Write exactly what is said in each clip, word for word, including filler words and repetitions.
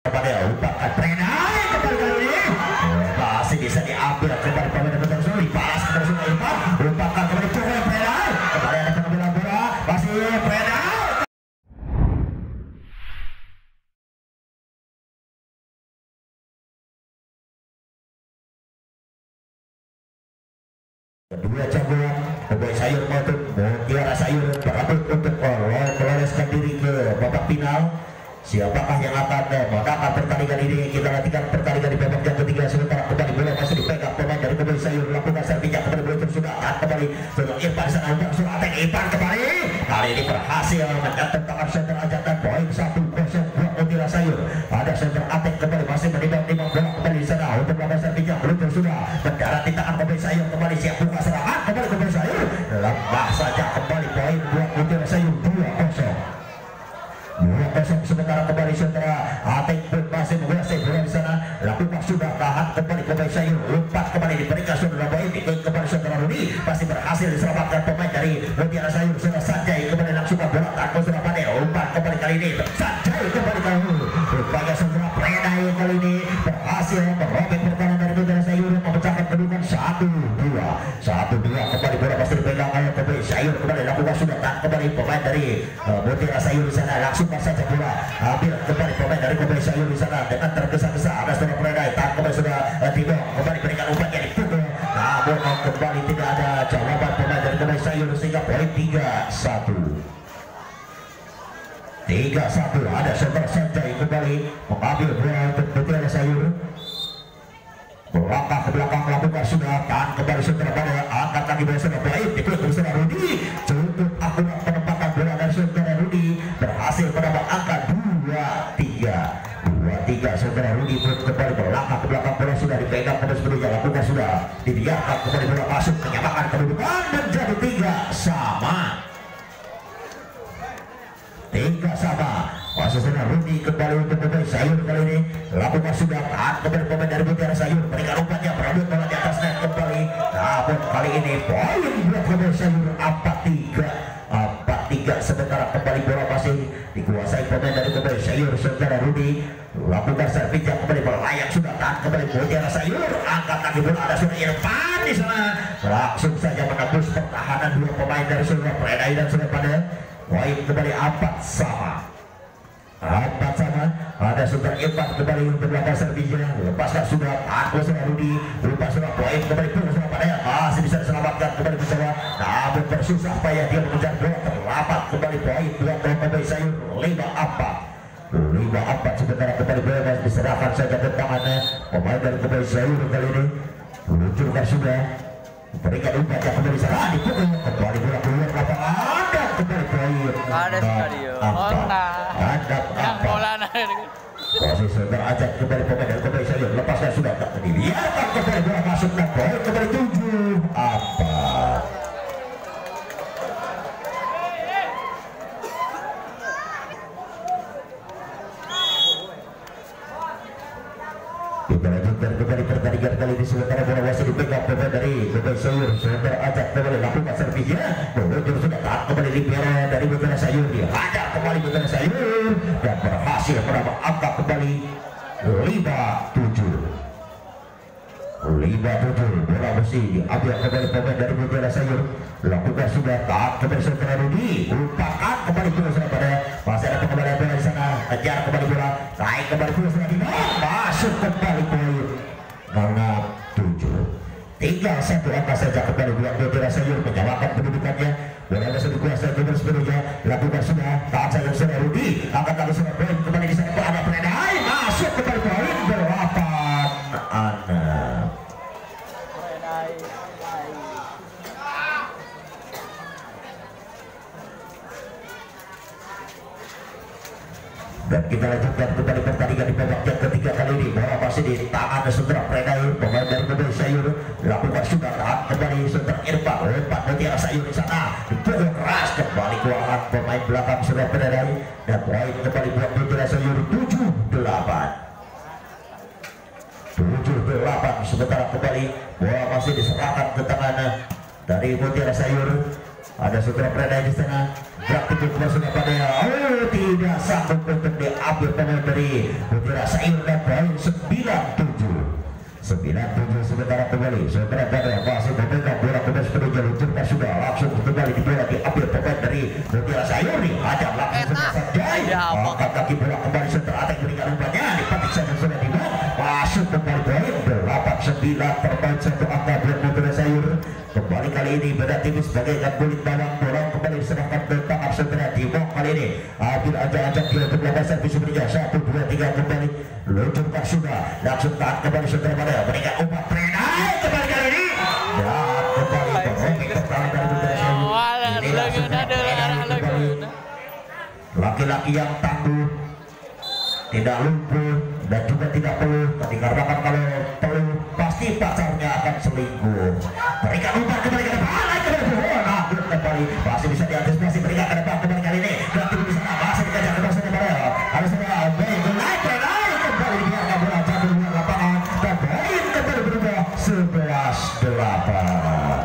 kepada umpan Predai kembali kali ini masih bisa diambil kembali pemain Betul Suli balas kepada Sungai Irfan umpan kembali Predai Predai kembali ada pengambilan bola masih Predai kedua campuran pemain sayur maupun Mutiara Sayur berebut untuk meloloskan diri ke babak final. Siapakah yang akan menangkan pertandingan ini? Kita nantikan pertandingan di babak yang ketiga. Sementara kembali bola masih dipegang pemain dari pemain sayur lakukan servisnya kembali bola tersudah dan kembali untuk Irfan di sana untuk surat attack Irfan kembali kali ini berhasil menjatuhkan tangan center ajakan poin satu kosong buat Mutiara Sayur. Ada center attack kembali masih menimbang-nimbang bola kembali di sana untuk melakukan servisnya belum tersudah mendarat di tangan pemain sayur kembali siap buka serangan kembali pemain sayur lemah saja kembali poin buat Mutiara Sayur dua kosong. dua kosong sementara kembali sementara Atek pun masih menguasai bola di sana lakukan sudah tahan kembali pemain sayur umpan kembali diberikan saudara poin ikut kembali saudara Rudi masih berhasil diselamatkan pemain dari Mutiara Sayur saudara Sanjay kembali langsung bola tanpa saudara Pade umpan kembali kali ini Sanjay kembali kali ini rupanya saudara Predai kali ini berhasil merobek pertahanan dari Mutiara Sayur memecahkan kedudukan satu dua satu dua kembali bola masih dipegang oleh pemain sayur kembali lakukan sudah tahan kembali pemain dari uh, Mutiara Sayur di sana langsung saja bola ambil kembali pemain dari pemain sayur di sana dengan tergesa-gesa ada saudara Predai tahan kembali sudah uh, Timo kembali berikan umpannya dipukul namun kembali tidak ada jawaban pemain dari pemain sayur sehingga poin tiga satu tiga satu ada saudara Sanjay kembali mengambil bola untuk Mutiara Sayur melangkah ke belakang melakukan sudah tahan kembali saudara pada angkat lagi bola saudara poin diklik saudara Rudi cukup akurat penempatan bola dari saudara Rudi berhasil mendapat angka dua tiga dua tiga saudara Rudi kembali melangkah ke belakang bola sudah dipegang pada sebelumnya lakukan sudah dibiarkan kembali bola masuk menyamakan kedudukan menjadi tiga sama tiga sama masih saudara Rudi kembali untuk pemain sayur kali ini lakukan sudah tahan kembali pemain dari Mutiara Sayur berikan umpannya berebut bola di atas net kembali namun kali ini poin buat pemain sayur empat tiga empat tiga sementara kembali bola masih dikuasai pemain dari pemain sayur saudara Rudi lakukan servisnya kembali melayang sudah tahan kembali Mutiara Sayur angkat lagi bola ada saudara Irfan di sana langsung saja menembus pertahanan dua pemain dari saudara Predai dan saudara Pada poin kembali empat sama empat sama ada saudara Irfan kembali untuk melakukan servisnya lepaskan sudah tahan saudara Rudi lupa sudah poin kembali pun saudara Pada masih bisa diselamatkan kembali bersama namun bersusah payah dia mengejar bola terlambat kembali poin dua pemain sayur lima empat lima empat sementara kembali bola diserahkan saja ke tangannya pemain dari pemain sayur kali ini meluncurkan sudah berikan umpannya kembali sana dipukul kembali bola keluar lapangan ada kembali poin ada stadion ada yang bola posisi saudara ajak kembali pemain dari pemain sayur lepasnya sudah tak dibiarkan kembali bola masuk dan poin kembali tujuh empat kita lanjutkan kembali pertandingan kali ini sementara bola masih dipegang pemain dari pemain sayur saudara ajak kembali lakukan servisnya meluncur sudah tahan kembali di piala dari Mutiara Sayur dia ada kembali Mutiara Sayur dan berhasil menambah angka kembali lima tujuh lima tujuh bola masih diambil kembali pemain dari Mutiara Sayur lakukan sudah tahan kembali saudara Rudi lupakan kembali bola saudara Pada masih ada pengembalian bola di sana kejar kembali bola naik kembali bola saudara Dino masuk kembali poin enam tujuh tinggal satu angka saja kembali buat Mutiara Sayur menyalakan kedudukannya bola masih dikuasai kembali sebelumnya lakukan sudah tahan saja saudara Rudi angkat lagi saudara poin kembali di sana ada Predai masuk kembali poin delapan enam dan kita lanjutkan kembali pertandingan di babak yang ketiga kali ini bola masih di tangan saudara Predai pemain dari pemain sayur lakukan sudah tahan kembali saudara Irfan umpan Mutiara Sayur di sana dipukul keras kembali keuangan pemain belakang saudara Predai dan poin kembali buat Mutiara Sayur tujuh delapan tujuh delapan sementara kembali bola masih diserahkan ke tangan dari Mutiara Sayur Ada saudara Preda di sana. Gerak tipu sudah pada oh tidak sanggup untuk diambil pemain dari Mutiara Sayur dan poin sembilan tujuh. sembilan tujuh sementara kembali saudara Preda masih memegang bola kembali sepenuhnya luncurkan sudah langsung kembali di bola diambil pemain dari Mutiara Sayur nih. Ada langsung Sanjay. Angkat kaki bola kembali setelah atak berikan umpannya dipatik saja sudah dibuat masuk kembali poin delapan sembilan terbaik satu angka buat Mutiara Sayur. Kembali kali ini beda tipis bagaikan kulit bawang bola kembali diserahkan ke tangan saudara Timo kali ini ambil ajak-ajak dia untuk melakukan servis berikutnya satu dua tiga kembali luncurkan sudah langsung tahan kembali saudara pada berikan umpan Preda kembali kali ini dan kembali berhenti pertama dari Mutiara Sayur. Inilah kembali laki-laki yang tangguh tidak lumpuh dan juga tidak peluh dikarenakan kalau peluh pasti pacarnya akan selingkuh. Berikan umpan kembali ke depan lagi kembali bola namun kembali masih bisa diantisipasi berikan ke depan kembali kali ini berarti di sana masih dikejar ke depan pada harus ada baik naik naik kembali dibiarkan bola jatuh luar lapangan dan baik kembali berubah sebelas delapan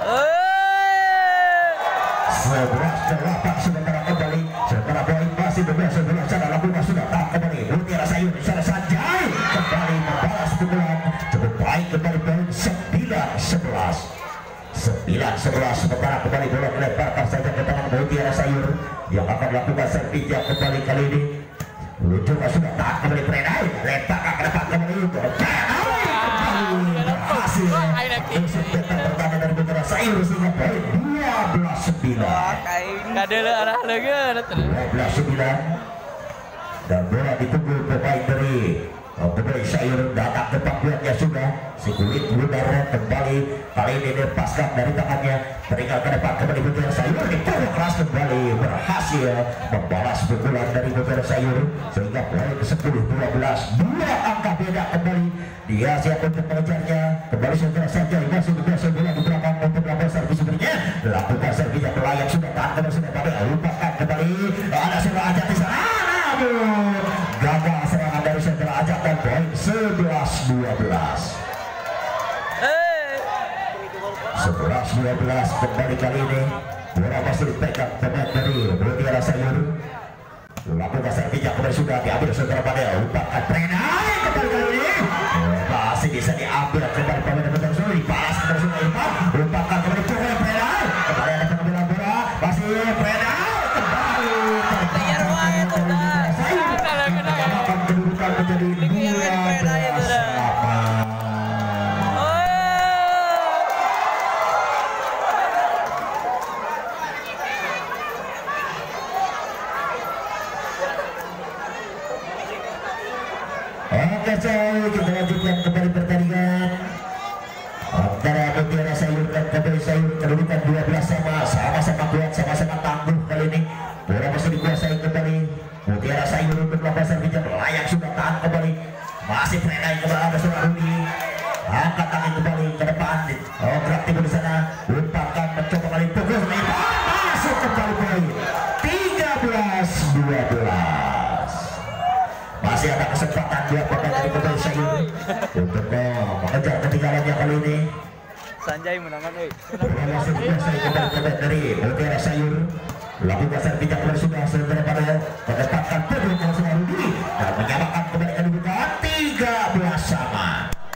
sebelas delapan sementara kembali sementara poin masih berubah sebelas sana lakukan sudah tak kembali Mutiara Sayur di sana Sanjay kembali membalas pukulan cukup baik kembali poin sembilan sebelas sembilan sebelas sementara kembali bola dilemparkan saja ke tangan Mutiara Sayur yang akan melakukan servis yang kembali kali ini luncurkan sudah tahan kembali Preda lemparkan ke depan kembali itu kembali berhasil untuk tetap pertahanan dari Mutiara Sayur sehingga poin dua belas sembilan Ada arah lagi dua belas sembilan dan bola ditunggu pemain dari Mutiara Sayur datang ke pangkuannya sudah si kulit lunar kembali kali ini dilepaskan dari tangannya berikan ke depan kembali Mutiara Sayur dipukul keras kembali berhasil membalas pukulan dari Mutiara Sayur sehingga poin ke sepuluh dua belas dua angka beda kembali dia siap untuk mengejarnya kembali saudara saja masih berhasil bola di belakang untuk melakukan servis berikutnya lakukan servis yang layak sudah tahan kembali sudah pada lupakan kembali ada serangan ajak di sana namun gagal serangan dari saudara ajak dan poin sebelas dua belas sebelas dua belas kembali kali ini bola masih dipegang pemain dari Mutiara Sayur lakukan servis yang kembali sudah diambil saudara pada lupakan Preda kembali kali ini masih bisa diambil kembali pemain dari Mutiara Sayur dibalas kembali sudah Irfan lupakan kembali pemain Preda kembali ada pengambilan bola masih Preda kembali akan kedudukan menjadi dua belas delapan oke coy kita lanjutkan kembali pertandingan antara Mutiara Sayur dan Kembali Sayur kedudukan dua belas sama sama-sama kuat sama-sama tangguh kali ini bola masih dikuasai kembali Mutiara Sayur untuk melakukan servis yang layak sudah tahan kembali masih Preda kembali ada sudah Rudi angkat tangan kembali ke depan oh gerak tiba di sana lupakan mencoba kali pukul masuk kembali poin tiga belas dua belas masih ada kesempatan buat pemain dari Kembali Sayur untuk mengejar ketinggalannya kali ini Sanjay menangan eh masih dikuasai kembali pemain dari Mutiara Sayur lakukan servis yang kembali sudah sementara pada mendapatkan peluang yang sudah Rudi dan menyamakan kembali kedudukan tiga belas sama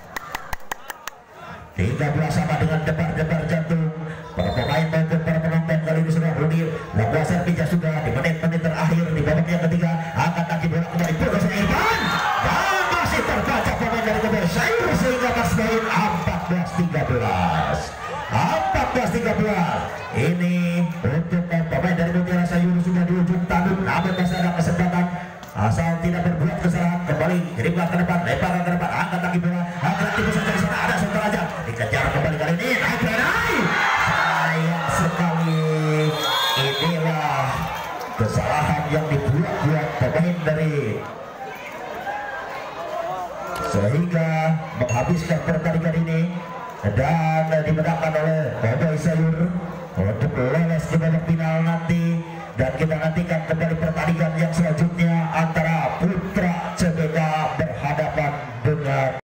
tiga belas sama dengan debar-debar jantung para pemain maupun para penonton kali ini sudah Rudi lakukan servis yang sudah di menit-menit terakhir di babak yang ketiga akan kaki bola kembali pukul oleh Irfan dan masih terbaca pemain dari Kembali Sayur sehingga mas poin empat belas tiga belas empat belas tiga belas ini untuk pemain dari Mutiara Sayur sudah di ujung tanduk namun masih ada kesempatan asal tidak berbuat kesalahan kembali dribble ke depan lemparan ke depan angkat kaki bola angkat tipu saja di sana ada satu aja dikejar kembali kali ini naik naik sayang sekali inilah kesalahan yang dibuat-buat pemain dari sehingga menghabiskan pertandingan ini dan dimenangkan oleh Kembali Sayur untuk lolos ke babak final nanti dan kita nantikan kembali pertandingan yang selanjutnya antara